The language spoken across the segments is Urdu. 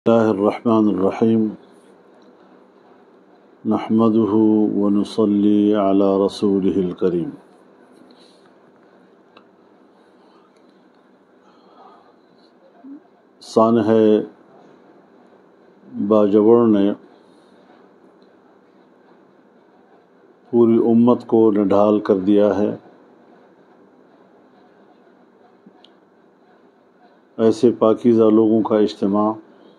الله الرحمن الرحيم نحمده ونصلي على رسوله الكريم سانح باجوڑ نے پوری امت کو نڈھال کر دیا ہے۔ ایسے پاکیزہ لوگوں کا اجتماع،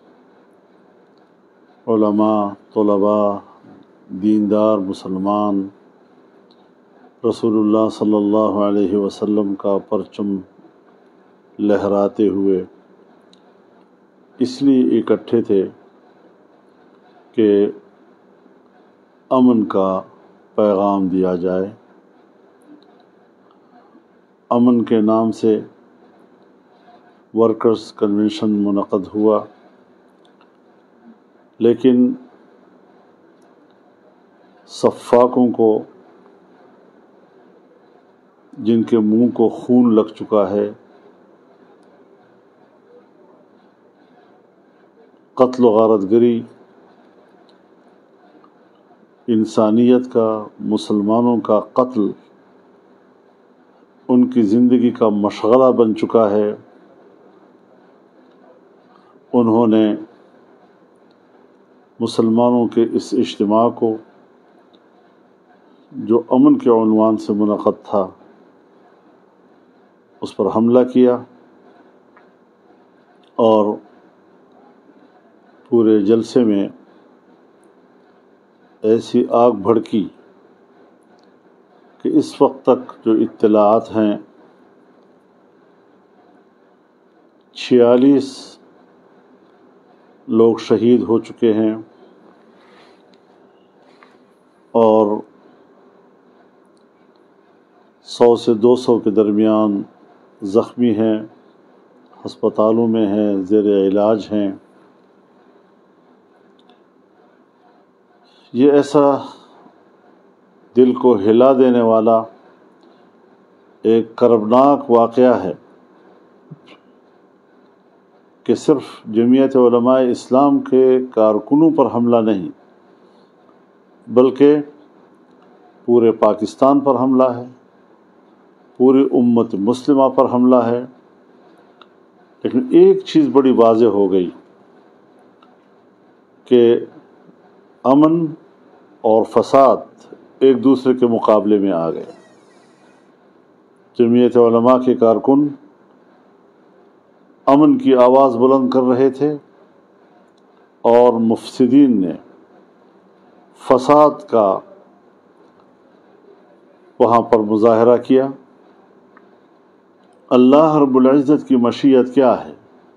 علماء، طلباء، دیندار مسلمان رسول اللہ صلی اللہ علیہ وسلم کا پرچم لہراتے ہوئے اس لیے اکٹھے تھے کہ امن کا پیغام دیا جائے۔ امن کے نام سے ورکرز کنونشن منعقد ہوا، لیکن سفاکوں کو، جن کے منہ کو خون لگ چکا ہے، قتل و غارت گری، انسانیت کا، مسلمانوں کا قتل ان کی زندگی کا مشغلہ بن چکا ہے، انہوں نے مسلمانوں کے اس اجتماع کو، جو امن کے عنوان سے منعقد تھا، اس پر حملہ کیا اور پورے جلسے میں ایسی آگ بھڑکی کہ اس وقت تک جو اطلاعات ہیں 46 لوگ شہید ہو چکے ہیں اور 100 سے 200 کے درمیان زخمی ہیں، ہسپتالوں میں ہیں، زیر علاج ہیں۔ یہ ایسا دل کو ہلا دینے والا ایک کربناک واقعہ ہے کہ صرف جمعیت علماء اسلام کے کارکنوں پر حملہ نہیں، بلکہ پورے پاکستان پر حملہ ہے، پوری امت مسلمہ پر حملہ ہے۔ لیکن ایک چیز بڑی واضح ہو گئی کہ امن اور فساد ایک دوسرے کے مقابلے میں آ گئے۔ جمعیت علماء کے کارکن امن کی آواز بلند کر رہے تھے اور مفسدین نے فساد کا وہاں پر مظاہرہ کیا۔ اللہ رب العزت کی مشیت کیا ہے؟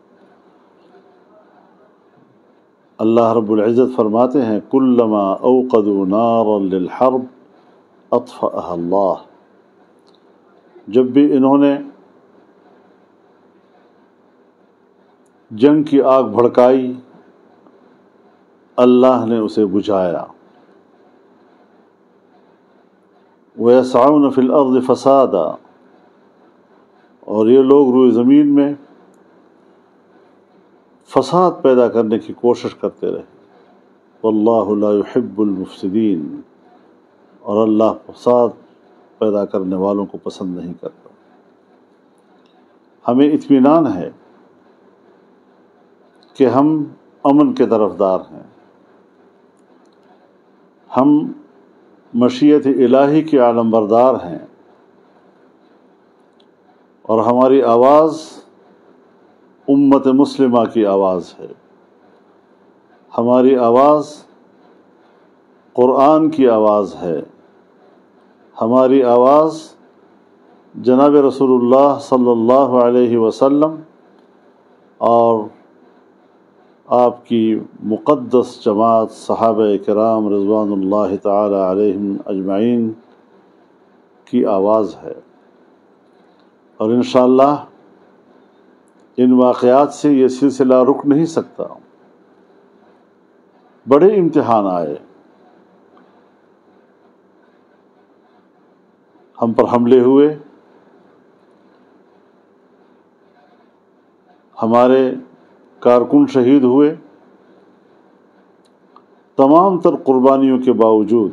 اللہ رب العزت فرماتے ہیں کلما اوقدوا نارا للحرب اطفأها اللہ۔ جب بھی انہوں نے جنگ کی آگ بھڑکائی، اللہ نے اسے بجھایا۔ وَيَسْعَوْنَ فِي الْأَرْضِ فَسَادًا، اور یہ لوگ روئے زمین میں فساد پیدا کرنے کی کوشش کرتے رہے۔ وَاللَّهُ لَا يُحِبُّ الْمُفْسِدِينَ، اور اللہ فساد پیدا کرنے والوں کو پسند نہیں کرتا۔ ہمیں اطمینان ہے کہ ہم امن کے طرفدار ہیں، ہم مشیت الہی کے عالم بردار ہیں، اور ہماری آواز امت مسلمہ کی آواز ہے، ہماری آواز قرآن کی آواز ہے، ہماری آواز جناب رسول اللہ صلی اللہ علیہ وسلم اور آپ کی مقدس جماعت صحابہ کرام رضوان اللہ تعالی علیہم اجمعین کی آواز ہے۔ اور انشاءاللہ ان واقعات سے یہ سلسلہ رک نہیں سکتا۔ بڑے امتحان آئے، ہم پر حملے ہوئے، ہمارے کارکن شہید ہوئے، تمام تر قربانیوں کے باوجود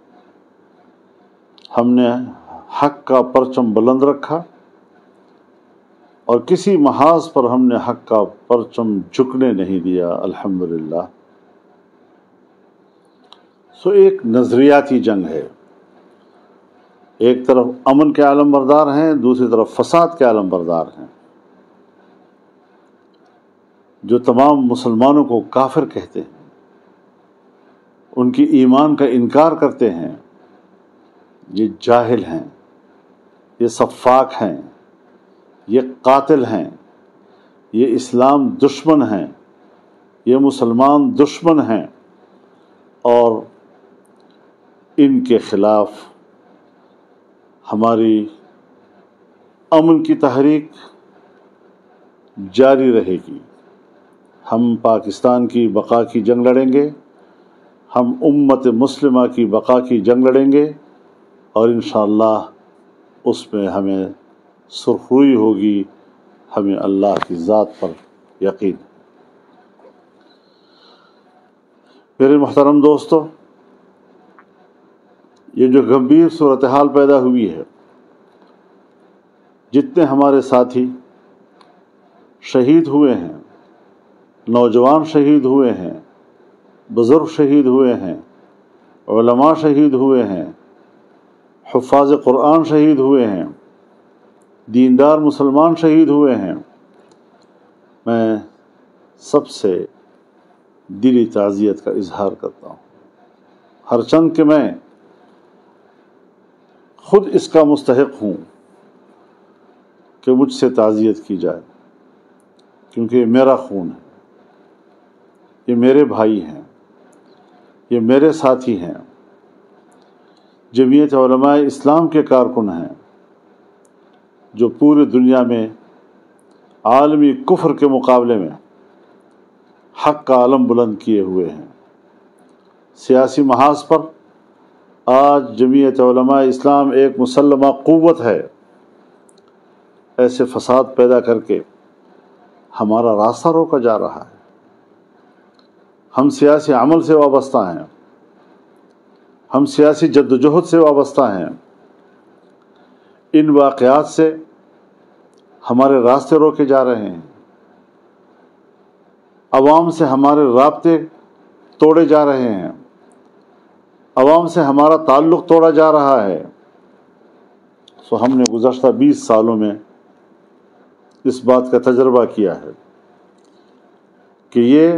ہم نے حق کا پرچم بلند رکھا اور کسی محاذ پر ہم نے حق کا پرچم جھکنے نہیں دیا، الحمدللہ۔ سو ایک نظریاتی جنگ ہے، ایک طرف امن کے عالم بردار ہیں، دوسری طرف فساد کے عالم بردار ہیں، جو تمام مسلمانوں کو کافر کہتے ہیں، ان کی ایمان کا انکار کرتے ہیں۔ یہ جاہل ہیں، یہ سفاک ہیں، یہ قاتل ہیں، یہ اسلام دشمن ہیں، یہ مسلمان دشمن ہیں، اور ان کے خلاف ہماری امن کی تحریک جاری رہے گی۔ ہم پاکستان کی بقا کی جنگ لڑیں گے، ہم امت مسلمہ کی بقا کی جنگ لڑیں گے، اور انشاءاللہ اس میں ہمیں سرخروئی ہوگی، ہمیں اللہ کی ذات پر یقین۔ میرے محترم دوستو، یہ جو گمبھیر صورتحال پیدا ہوئی ہے، جتنے ہمارے ساتھی شہید ہوئے ہیں، نوجوان شہید ہوئے ہیں، بزرگ شہید ہوئے ہیں، علماء شہید ہوئے ہیں، حفاظ قرآن شہید ہوئے ہیں، دیندار مسلمان شہید ہوئے ہیں، میں سب سے دلی تعزیت کا اظہار کرتا ہوں، ہرچند کہ میں خود اس کا مستحق ہوں کہ مجھ سے تعزیت کی جائے، کیونکہ یہ میرا خون ہے، یہ میرے بھائی ہیں، یہ میرے ساتھی ہیں، جمعیت علماء اسلام کے کارکن ہیں، جو پوری دنیا میں عالمی کفر کے مقابلے میں حق کا علم بلند کیے ہوئے ہیں۔ سیاسی محاذ پر آج جمعیت علماء اسلام ایک مسلمہ قوت ہے۔ ایسے فساد پیدا کر کے ہمارا راستہ روکا جا رہا ہے۔ ہم سیاسی عمل سے وابستہ ہیں، ہم سیاسی جدوجہد سے وابستہ ہیں، ان واقعات سے ہمارے راستے روکے جا رہے ہیں، عوام سے ہمارے رابطے توڑے جا رہے ہیں، عوام سے ہمارا تعلق توڑا جا رہا ہے۔ سو ہم نے گزشتہ 20 سالوں میں اس بات کا تجربہ کیا ہے کہ یہ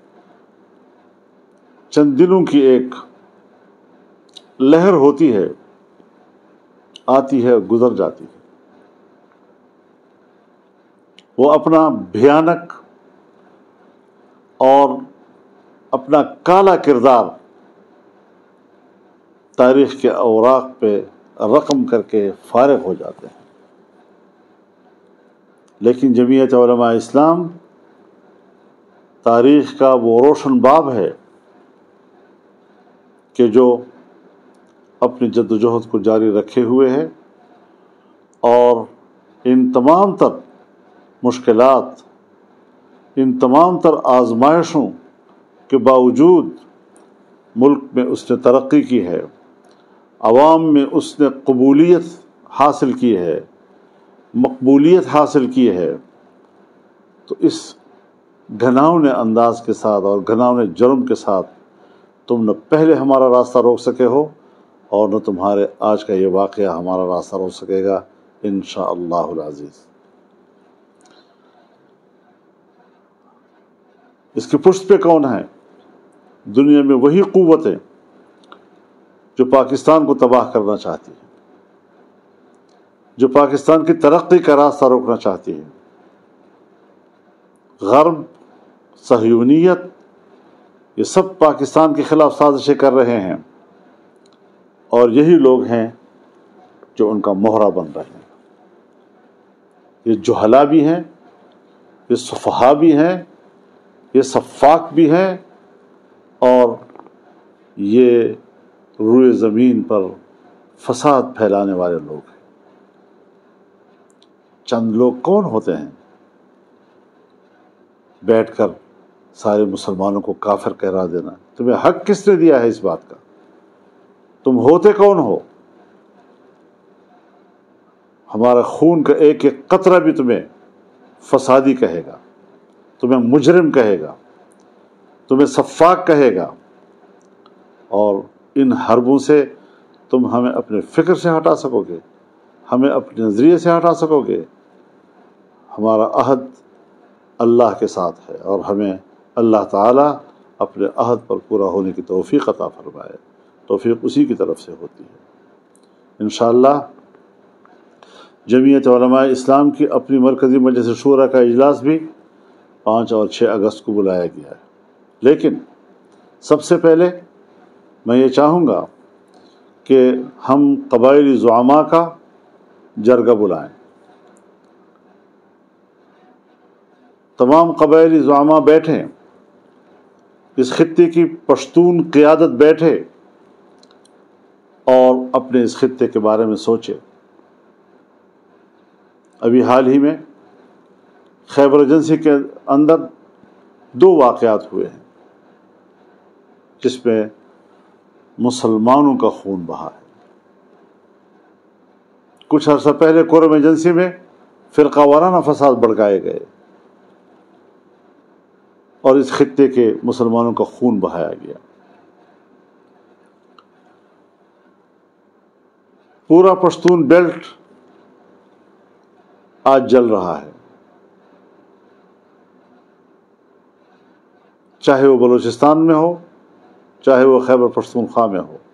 چند دنوں کی ایک لہر ہوتی ہے، آتی ہے، گزر جاتی ہے۔ وہ اپنا بھیانک اور اپنا کالا کردار تاریخ کے اوراق پہ رقم کر کے فارغ ہو جاتے ہیں، لیکن جمعیت علماء اسلام تاریخ کا وہ روشن باب ہے کہ جو اپنی جدوجہد کو جاری رکھے ہوئے ہے، اور ان تمام تر مشکلات، ان تمام تر آزمائشوں کے باوجود ملک میں اس نے ترقی کی ہے، عوام میں اس نے قبولیت حاصل کی ہے، مقبولیت حاصل کی ہے۔ تو اس گھناؤنے انداز کے ساتھ اور گھناؤنے جرم کے ساتھ تم نہ پہلے ہمارا راستہ روک سکے ہو، اور نہ تمہارے آج کا یہ واقعہ ہمارا راستہ روک سکے گا، انشاءاللہ العزیز۔ اس کی پشت پہ کون ہے؟ دنیا میں وہی قوتیں جو پاکستان کو تباہ کرنا چاہتی ہے، جو پاکستان کی ترقی کا راستہ روکنا چاہتی ہے۔ غرب، صہیونیت، یہ سب پاکستان کے خلاف سازشیں کر رہے ہیں، اور یہی لوگ ہیں جو ان کا مہرہ بن رہے ہیں۔ یہ جہلا بھی ہیں، یہ سفہا بھی ہیں، یہ سفاک بھی ہیں، اور یہ روئے زمین پر فساد پھیلانے والے لوگ ہیں۔ چند لوگ کون ہوتے ہیں بیٹھ کر سارے مسلمانوں کو کافر قرار دینا، تمہیں حق کس نے دیا ہے اس بات کا؟ تم ہوتے کون ہو؟ ہمارا خون کا ایک ایک قطرہ بھی تمہیں فسادی کہے گا، تمہیں مجرم کہے گا، تمہیں سفاک کہے گا، اور ان حربوں سے تم ہمیں اپنے فکر سے ہٹا سکو گے، ہمیں اپنے نظریے سے ہٹا سکو گے؟ ہمارا عہد اللہ کے ساتھ ہے، اور ہمیں اللہ تعالیٰ اپنے عہد پر پورا ہونے کی توفیق عطا فرمائے۔ توفیق اسی کی طرف سے ہوتی ہے انشاءاللہ۔ جمعیت علماء اسلام کی اپنی مرکزی مجلس شورا کا اجلاس بھی 5 اور 6 اگست کو بلایا گیا ہے، لیکن سب سے پہلے میں یہ چاہوں گا کہ ہم قبائلی زعماء کا جرگہ بلائیں، تمام قبائلی زعماء بیٹھیں، اس خطے کی پشتون قیادت بیٹھے اور اپنے اس خطے کے بارے میں سوچے۔ ابھی حال ہی میں خیبر ایجنسی کے اندر 2 واقعات ہوئے ہیں جس میں مسلمانوں کا خون بہا ہے۔ کچھ عرصہ پہلے کورم ایجنسی میں فرقہ وارانہ فساد بھڑکائے گئے اور اس خطے کے مسلمانوں کا خون بہایا گیا۔ پورا پشتون بیلٹ آج جل رہا ہے، چاہے وہ بلوچستان میں ہو، چاہے وہ خیبر پختونخوا میں ہو،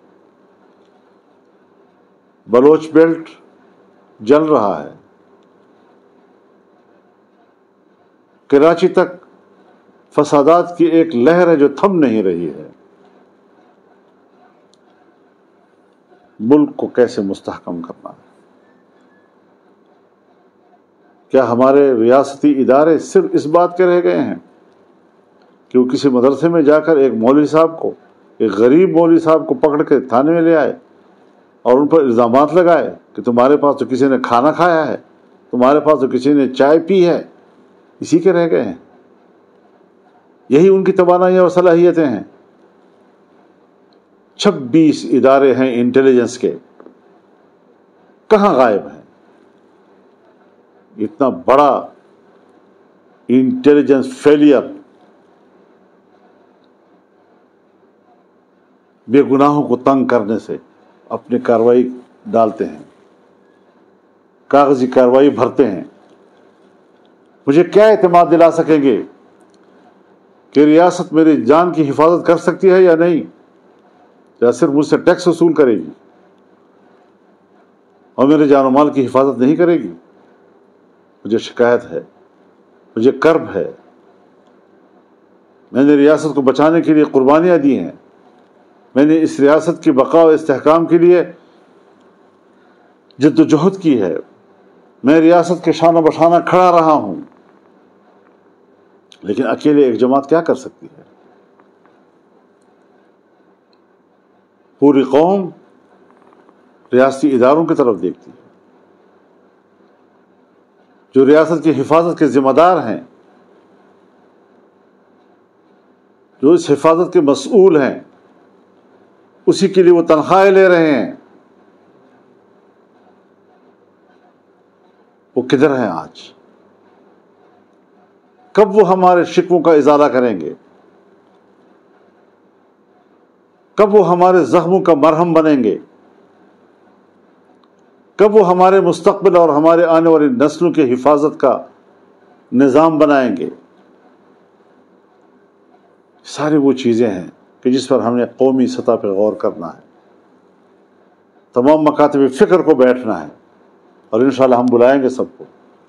بلوچ بیلٹ جل رہا ہے۔ کراچی تک فسادات کی ایک لہر ہے جو تھم نہیں رہی ہے۔ ملک کو کیسے مستحکم کرنا ہے؟ کیا ہمارے ریاستی ادارے صرف اس بات کے رہ گئے ہیں کہ وہ کسی مدرسے میں جا کر ایک مولوی صاحب کو، ایک غریب مولوی صاحب کو پکڑ کے تھانے میں لے آئے اور ان پر الزامات لگائے کہ تمہارے پاس تو کسی نے کھانا کھایا ہے، تمہارے پاس تو کسی نے چائے پی ہے؟ اسی کے رہ گئے ہیں؟ یہی ان کی توانائی اور صلاحیتیں ہیں؟ 26 ادارے ہیں انٹیلیجنس کے، کہاں غائب ہیں؟ اتنا بڑا انٹیلیجنس فیلئر بے گناہوں کو تنگ کرنے سے اپنی کارروائی ڈالتے ہیں، کاغذی کارروائی بھرتے ہیں۔ مجھے کیا اعتماد دلا سکیں گے کہ ریاست میری جان کی حفاظت کر سکتی ہے یا نہیں، یا صرف مجھ سے ٹیکس وصول کرے گی اور میرے جان و مال کی حفاظت نہیں کرے گی؟ مجھے شکایت ہے، مجھے کرب ہے۔ میں نے ریاست کو بچانے کے لیے قربانیاں دی ہیں، میں نے اس ریاست کی بقا و استحکام کے لیے جد و جہد کی ہے، میں ریاست کے شانہ بشانہ کھڑا رہا ہوں، لیکن اکیلے ایک جماعت کیا کر سکتی ہے؟ پوری قوم ریاستی اداروں کی طرف دیکھتی ہے، جو ریاست کی حفاظت کے ذمہ دار ہیں، جو اس حفاظت کے مسئول ہیں، اسی کے لیے وہ تنخواہیں لے رہے ہیں، وہ کدھر ہیں آج؟ کب وہ ہمارے شکووں کا ازالہ کریں گے؟ کب وہ ہمارے زخموں کا مرہم بنیں گے؟ کب وہ ہمارے مستقبل اور ہمارے آنے والی نسلوں کی حفاظت کا نظام بنائیں گے؟ ساری وہ چیزیں ہیں کہ جس پر ہم نے قومی سطح پہ غور کرنا ہے، تمام مکاتب فکر کو بیٹھنا ہے، اور انشاءاللہ ہم بلائیں گے سب کو۔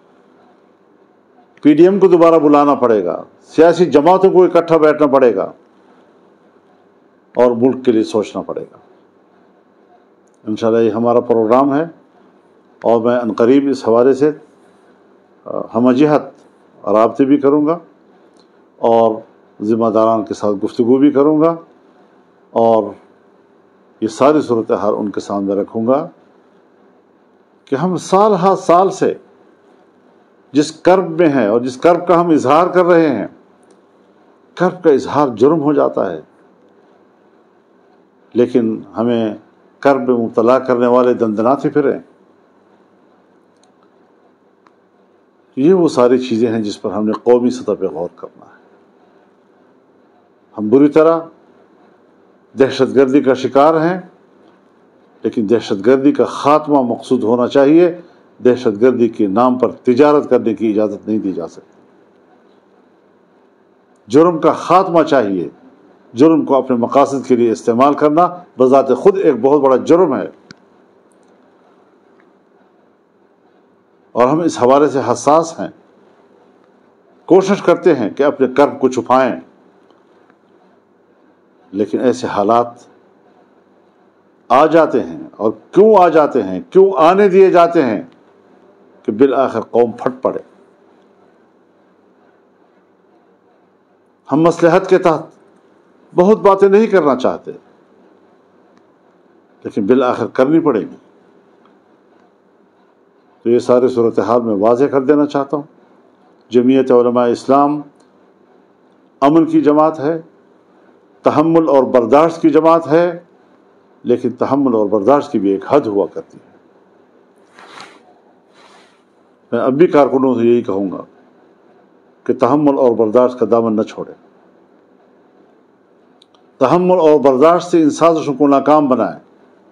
پی ڈی ایم کو دوبارہ بلانا پڑے گا، سیاسی جماعتوں کو اکٹھا بیٹھنا پڑے گا، اور ملک کے لیے سوچنا پڑے گا۔ انشاءاللہ یہ ہمارا پروگرام ہے، اور میں عنقریب اس حوالے سے ہم جہت رابطے بھی کروں گا، اور ذمہ داران کے ساتھ گفتگو بھی کروں گا، اور یہ ساری صورتحال ان کے سامنے رکھوں گا کہ ہم سال ہر سال سے جس کرب میں ہیں اور جس کرب کا ہم اظہار کر رہے ہیں، کرب کا اظہار جرم ہو جاتا ہے، لیکن ہمیں کرب میں مبتلا کرنے والے دندناتے پھریں۔ یہ وہ ساری چیزیں ہیں جس پر ہم نے قومی سطح پہ غور کرنا ہے۔ ہم بری طرح دہشت گردی کا شکار ہیں، لیکن دہشت گردی کا خاتمہ مقصود ہونا چاہیے، دہشت گردی کے نام پر تجارت کرنے کی اجازت نہیں دی جا سکتی۔ جرم کا خاتمہ چاہیے، جرم کو اپنے مقاصد کے لیے استعمال کرنا بذات خود ایک بہت بڑا جرم ہے، اور ہم اس حوالے سے حساس ہیں، کوشش کرتے ہیں کہ اپنے کرب کو چھپائیں، لیکن ایسے حالات آ جاتے ہیں، اور کیوں آ جاتے ہیں، کیوں آنے دیے جاتے ہیں کہ بالآخر قوم پھٹ پڑے۔ ہم مصلحت کے تحت بہت باتیں نہیں کرنا چاہتے، لیکن بالآخر کرنی پڑے گی۔ تو یہ ساری صورتحال میں واضح کر دینا چاہتا ہوں، جمعیت علماء اسلام امن کی جماعت ہے، تحمل اور برداشت کی جماعت ہے، لیکن تحمل اور برداشت کی بھی ایک حد ہوا کرتی ہے۔ میں اب بھی کارکنوں سے یہی کہوں گا کہ تحمل اور برداشت کا دامن نہ چھوڑیں، تحمل اور برداشت سے ان سازشوں کو ناکام بنائیں،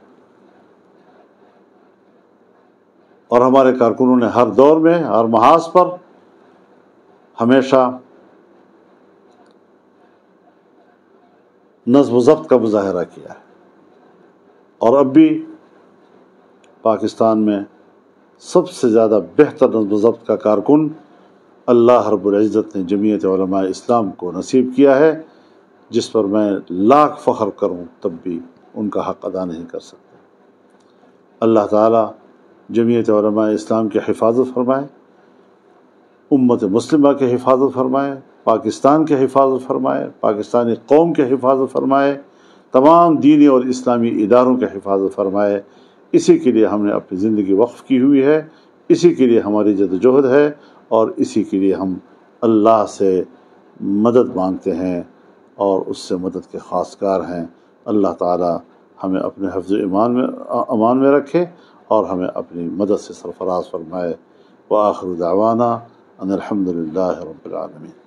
اور ہمارے کارکنوں نے ہر دور میں، ہر محاذ پر ہمیشہ نظم و ضبط کا مظاہرہ کیا ہے، اور اب بھی پاکستان میں سب سے زیادہ بہتر نظم و ضبط کا کارکن اللہ رب العزت نے جمعیت علماء اسلام کو نصیب کیا ہے، جس پر میں لاکھ فخر کروں تب بھی ان کا حق ادا نہیں کر سکتا۔ اللہ تعالیٰ جمعیت علماء اسلام کی حفاظت فرمائے، امت مسلمہ کی حفاظت فرمائے، پاکستان کی حفاظت فرمائے، پاکستانی قوم کی حفاظت فرمائے، تمام دینی اور اسلامی اداروں کی حفاظت فرمائے۔ اسی کے لیے ہم نے اپنی زندگی وقف کی ہوئی ہے، اسی کے لیے ہماری جدوجہد ہے، اور اسی کے لیے ہم اللہ سے مدد مانگتے ہیں اور اس سے مدد کے خواستگار ہیں۔ اللہ تعالی ہمیں اپنے حفظ و امان میں رکھے اور ہمیں اپنی مدد سے سرفراز فرمائے۔ وآخر دعوانا ان الحمد للہ رب العالمین۔